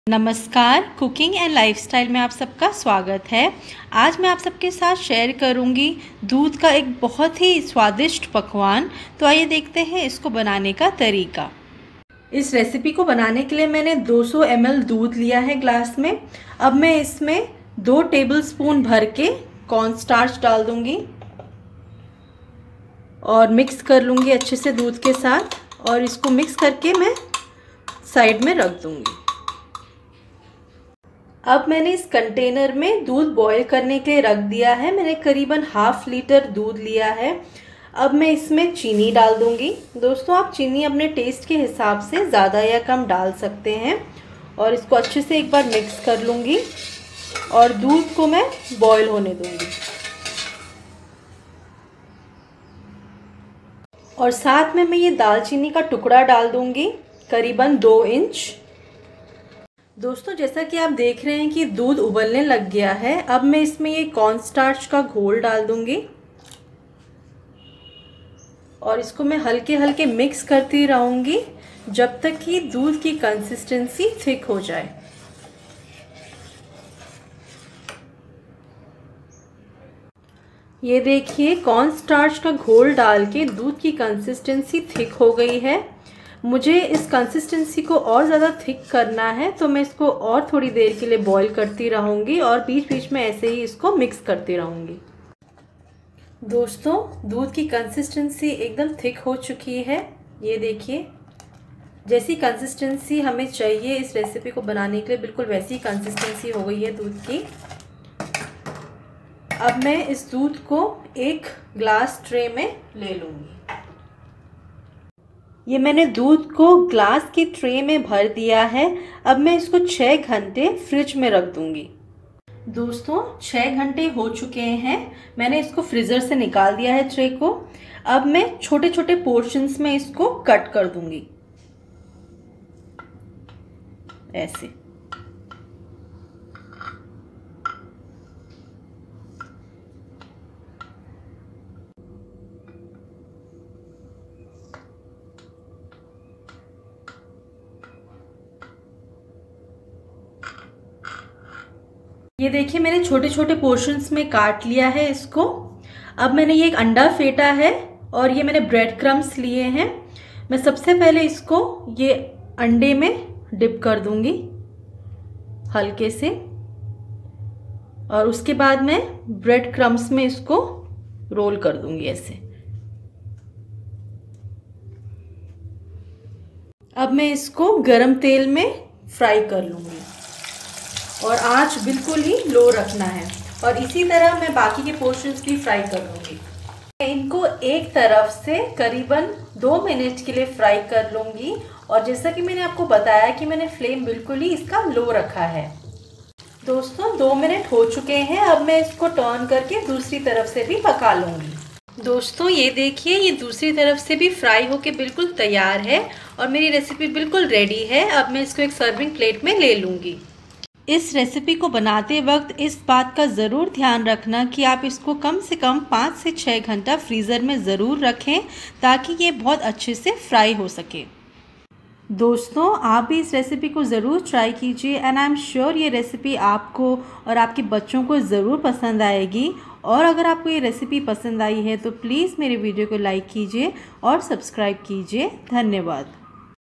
नमस्कार, cooking and lifestyle में आप सबका स्वागत है। आज मैं आप सबके साथ शेयर करूंगी दूध का एक बहुत ही स्वादिष्ट पकवान। तो आइए देखते हैं इसको बनाने का तरीका। इस रेसिपी को बनाने के लिए मैंने 200 ml दूध लिया है ग्लास में। अब मैं इसमें 2 टेबलस्पून भर के कॉर्न स्टार्च डाल दूंगी और मिक्स कर लूँगी अच्छे से दूध के साथ, और इसको मिक्स करके मैं साइड में रख दूँगी। अब मैंने इस कंटेनर में दूध बॉईल करने के लिए रख दिया है। मैंने करीबन ½ लीटर दूध लिया है। अब मैं इसमें चीनी डाल दूंगी। दोस्तों, आप चीनी अपने टेस्ट के हिसाब से ज़्यादा या कम डाल सकते हैं, और इसको अच्छे से एक बार मिक्स कर लूँगी और दूध को मैं बॉईल होने दूँगी। और साथ में मैं ये दालचीनी का टुकड़ा डाल दूँगी, करीबन 2 इंच। दोस्तों, जैसा कि आप देख रहे हैं कि दूध उबलने लग गया है। अब मैं इसमें ये कॉर्न स्टार्च का घोल डाल दूंगी और इसको मैं हल्के हल्के मिक्स करती रहूंगी जब तक कि दूध की कंसिस्टेंसी थिक हो जाए। ये देखिए, कॉर्न स्टार्च का घोल डाल के दूध की कंसिस्टेंसी थिक हो गई है। मुझे इस कंसिस्टेंसी को और ज़्यादा थिक करना है, तो मैं इसको और थोड़ी देर के लिए बॉईल करती रहूँगी और बीच बीच में ऐसे ही इसको मिक्स करती रहूँगी। दोस्तों, दूध की कंसिस्टेंसी एकदम थिक हो चुकी है। ये देखिए, जैसी कंसिस्टेंसी हमें चाहिए इस रेसिपी को बनाने के लिए, बिल्कुल वैसी कंसिस्टेंसी हो गई है दूध की। अब मैं इस दूध को एक ग्लास ट्रे में ले लूँगी। ये मैंने दूध को ग्लास की ट्रे में भर दिया है। अब मैं इसको 6 घंटे फ्रिज में रख दूंगी। दोस्तों, 6 घंटे हो चुके हैं। मैंने इसको फ्रीज़र से निकाल दिया है ट्रे को। अब मैं छोटे छोटे पोर्शंस में इसको कट कर दूंगी, ऐसे। ये देखिए, मैंने छोटे छोटे पोर्शंस में काट लिया है इसको। अब मैंने ये एक अंडा फेंटा है और ये मैंने ब्रेड क्रम्स लिए हैं। मैं सबसे पहले इसको ये अंडे में डिप कर दूंगी हल्के से, और उसके बाद मैं ब्रेड क्रम्स में इसको रोल कर दूंगी ऐसे। अब मैं इसको गरम तेल में फ्राई कर लूँगी और आंच बिल्कुल ही लो रखना है, और इसी तरह मैं बाकी के पोर्शंस भी फ्राई कर लूँगी। मैं इनको एक तरफ से करीबन 2 मिनट के लिए फ्राई कर लूँगी, और जैसा कि मैंने आपको बताया कि मैंने फ्लेम बिल्कुल ही इसका लो रखा है। दोस्तों, 2 मिनट हो चुके हैं। अब मैं इसको टर्न करके दूसरी तरफ से भी पका लूँगी। दोस्तों, ये देखिए, ये दूसरी तरफ से भी फ्राई होके बिल्कुल तैयार है और मेरी रेसिपी बिल्कुल रेडी है। अब मैं इसको एक सर्विंग प्लेट में ले लूँगी। इस रेसिपी को बनाते वक्त इस बात का ज़रूर ध्यान रखना कि आप इसको कम से कम 5 से 6 घंटा फ्रीज़र में ज़रूर रखें, ताकि ये बहुत अच्छे से फ्राई हो सके। दोस्तों, आप भी इस रेसिपी को ज़रूर ट्राई कीजिए, एंड आई एम श्योर ये रेसिपी आपको और आपके बच्चों को ज़रूर पसंद आएगी। और अगर आपको ये रेसिपी पसंद आई है तो प्लीज़ मेरे वीडियो को लाइक कीजिए और सब्सक्राइब कीजिए। धन्यवाद।